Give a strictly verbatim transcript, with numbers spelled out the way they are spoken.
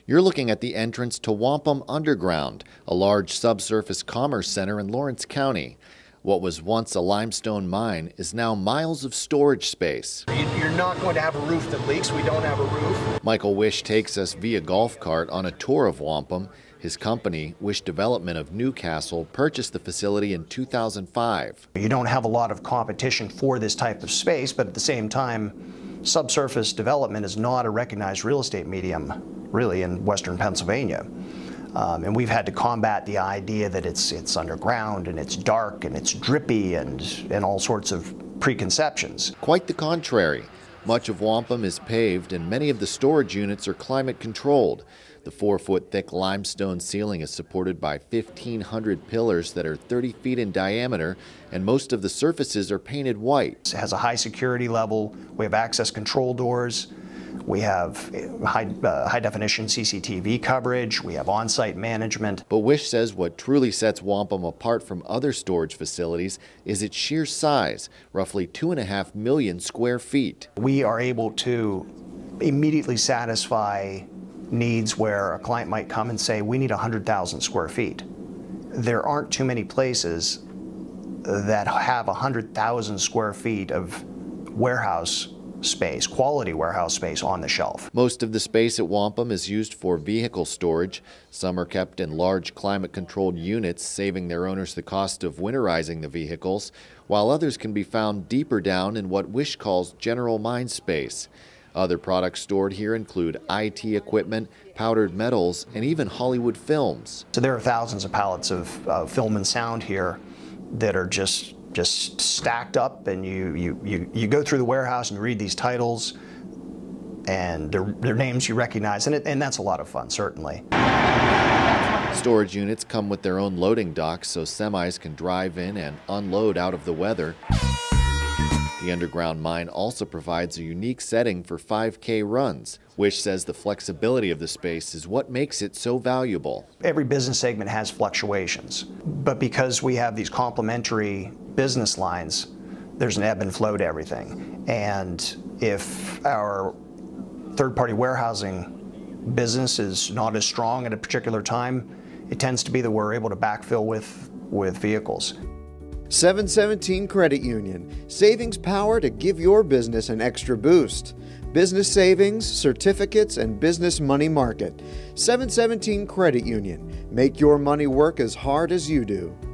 You're looking at the entrance to Wampum Underground, a large subsurface commerce center in Lawrence County. What was once a limestone mine is now miles of storage space. You're not going to have a roof that leaks. We don't have a roof. Michael Wish takes us via golf cart on a tour of Wampum. His company, Wish Development of Newcastle, purchased the facility in two thousand five. You don't have a lot of competition for this type of space, but at the same time, subsurface development is not a recognized real estate medium, really, in Western Pennsylvania. Um, and we've had to combat the idea that it's it's underground and it's dark and it's drippy and, and all sorts of preconceptions. Quite the contrary. Much of Wampum is paved and many of the storage units are climate controlled. The four-foot thick limestone ceiling is supported by fifteen hundred pillars that are thirty feet in diameter, and most of the surfaces are painted white. It has a high security level. We have access control doors. We have high, uh, high-definition C C T V coverage. We have on-site management. But Wish says what truly sets Wampum apart from other storage facilities is its sheer size, roughly two and a half million square feet. We are able to immediately satisfy needs where a client might come and say, we need one hundred thousand square feet. There aren't too many places that have one hundred thousand square feet of warehouse space, quality warehouse space on the shelf. Most of the space at Wampum is used for vehicle storage. Some are kept in large climate-controlled units, saving their owners the cost of winterizing the vehicles, while others can be found deeper down in what Wish calls general mine space. Other products stored here include I T equipment, powdered metals, and even Hollywood films. So there are thousands of pallets of uh, film and sound here that are just just stacked up, and you, you, you, you go through the warehouse and you read these titles, and they're, they're names you recognize, and, it, and that's a lot of fun, certainly. Storage units come with their own loading docks so semis can drive in and unload out of the weather. The underground mine also provides a unique setting for five K runs. Wish says the flexibility of the space is what makes it so valuable. Every business segment has fluctuations, but because we have these complementary business lines, there's an ebb and flow to everything. And if our third-party warehousing business is not as strong at a particular time, it tends to be that we're able to backfill with, with vehicles. seven seventeen Credit Union, savings power to give your business an extra boost. Business savings, certificates, and business money market. seven seventeen Credit Union, make your money work as hard as you do.